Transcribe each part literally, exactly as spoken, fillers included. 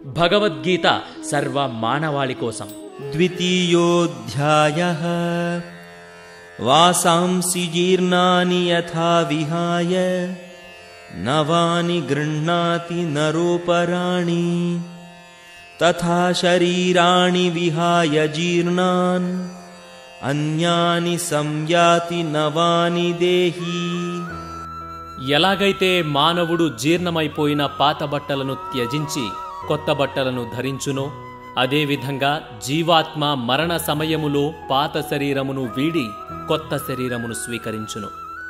భగవద్గీత సర్వ మానవాళి కోసం. ద్వితీయోధ్యాయః వాసాంసి జీర్ణాని యథా విహాయ నవాని గృహ్ణాతి నరోపరాణి తథా శరీరాణి విహాయ జీర్ణాన్ అన్యాని సంయాతి నవాని దేహి. ఎలాగైతే మానవుడు జీర్ణమైపోయిన పాత బట్టలను త్యజించి కొత్త బట్టలను ధరించునో, అదేవిధంగా జీవాత్మ మరణ సమయములో పాత శరీరమును వీడి కొత్త శరీరమును స్వీకరించును.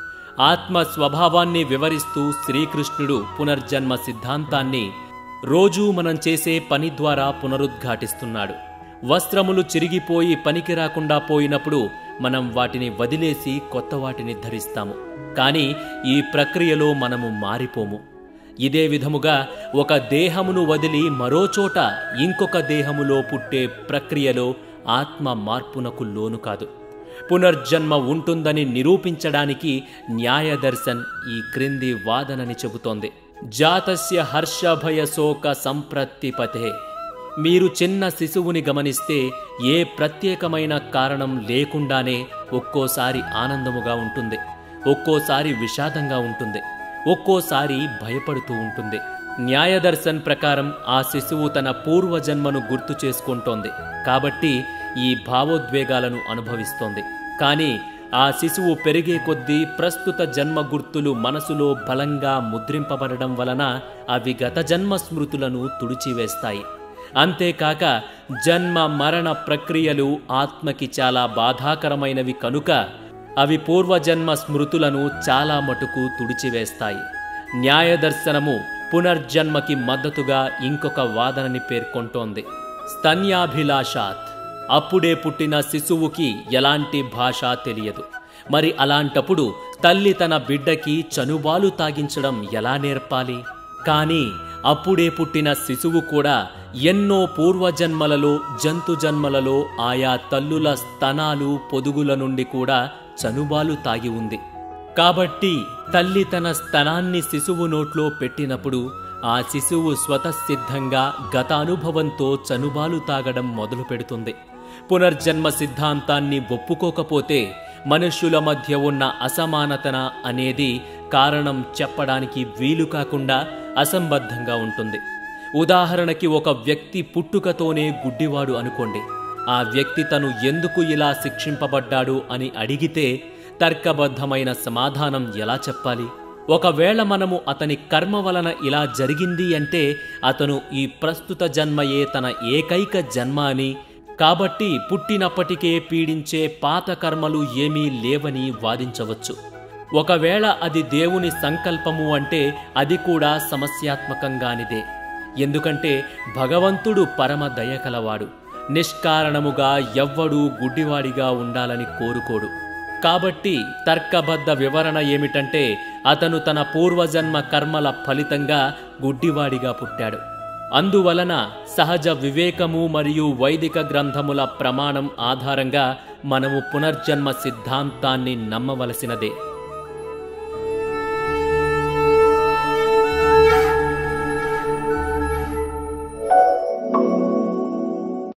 ఆత్మ స్వభావాన్ని వివరిస్తూ శ్రీకృష్ణుడు పునర్జన్మ సిద్ధాంతాన్ని రోజూ మనం చేసే పని ద్వారా పునరుద్ఘాటిస్తున్నాడు. వస్త్రములు చిరిగిపోయి పనికి రాకుండా పోయినప్పుడు మనం వాటిని వదిలేసి కొత్త వాటిని ధరిస్తాము. కానీ ఈ ప్రక్రియలో మనము మారిపోము. ఇదే విధముగా ఒక దేహమును వదిలి మరోచోట ఇంకొక దేహములో పుట్టే ప్రక్రియలో ఆత్మ మార్పునకు లోను కాదు. పునర్జన్మ ఉంటుందని నిరూపించడానికి న్యాయదర్శన్ ఈ క్రింది వాదనని చెబుతోంది. జాతస్య హర్షభయ శోక సంప్రత్తిపతే. మీరు చిన్న శిశువుని గమనిస్తే ఏ ప్రత్యేకమైన కారణం లేకుండానే ఒక్కోసారి ఆనందముగా ఉంటుంది, ఒక్కోసారి విషాదంగా ఉంటుంది, ఒక్కోసారి భయపడుతూ ఉంటుంది. న్యాయదర్శన్ ప్రకారం ఆ శిశువు తన పూర్వజన్మను గుర్తు చేసుకుంటోంది కాబట్టి ఈ భావోద్వేగాలను అనుభవిస్తోంది. కానీ ఆ శిశువు పెరిగే కొద్దీ ప్రస్తుత జన్మ గుర్తులు మనసులో బలంగా ముద్రింపబడడం వలన అవి గత జన్మ స్మృతులను తుడిచివేస్తాయి. అంతేకాక జన్మ మరణ ప్రక్రియలు ఆత్మకి చాలా బాధాకరమైనవి కనుక అవి పూర్వజన్మ స్మృతులను చాలా మటుకు తుడిచివేస్తాయి. న్యాయదర్శనము పునర్జన్మకి మద్దతుగా ఇంకొక వాదనని పేర్కొంటోంది. స్తన్యాభిలాషాత్. అప్పుడే పుట్టిన శిశువుకి ఎలాంటి భాష తెలియదు. మరి అలాంటప్పుడు తల్లి తన బిడ్డకి చనుబాలు తాగించడం ఎలా నేర్పాలి? కానీ అప్పుడే పుట్టిన శిశువు కూడా ఎన్నో పూర్వజన్మలలో జంతు జన్మలలో ఆయా తల్లుల స్తనాలు పొదుగుల నుండి కూడా చనుబాలు తాగి ఉంది. కాబట్టి తల్లి తన స్తనాన్ని శిశువు నోట్లో పెట్టినప్పుడు ఆ శిశువు స్వతసిద్ధంగా గత అనుభవంతో చనుబాలు తాగడం మొదలు పెడుతుంది. పునర్జన్మ సిద్ధాంతాన్ని ఒప్పుకోకపోతే మనుష్యుల మధ్య ఉన్న అసమానతన అనేది కారణం చెప్పడానికి వీలు కాకుండా అసంబద్ధంగా ఉంటుంది. ఉదాహరణకి ఒక వ్యక్తి పుట్టుకతోనే గుడ్డివాడు అనుకోండి. ఆ వ్యక్తి తను ఎందుకు ఇలా శిక్షింపబడ్డాడు అని అడిగితే తర్కబద్ధమైన సమాధానం ఎలా చెప్పాలి? ఒకవేళ మనము అతని కర్మ వలన ఇలా జరిగింది అంటే అతను ఈ ప్రస్తుత జన్మయే తన ఏకైక జన్మ అని, కాబట్టి పుట్టినప్పటికే పీడించే పాత కర్మలు ఏమీ లేవని వాదించవచ్చు. ఒకవేళ అది దేవుని సంకల్పము అంటే అది కూడా సమస్యాత్మకంగానిదే. ఎందుకంటే భగవంతుడు పరమ దయకలవాడు. నిష్కారణముగా ఎవ్వడూ గుడ్డివాడిగా ఉండాలని కోరుకోడు. కాబట్టి తర్కబద్ధ వివరణ ఏమిటంటే అతను తన పూర్వజన్మ కర్మల ఫలితంగా గుడ్డివాడిగా పుట్టాడు. అందువలన సహజ వివేకము మరియు వైదిక గ్రంథముల ప్రమాణం ఆధారంగా మనము పునర్జన్మ సిద్ధాంతాన్ని నమ్మవలసినదే.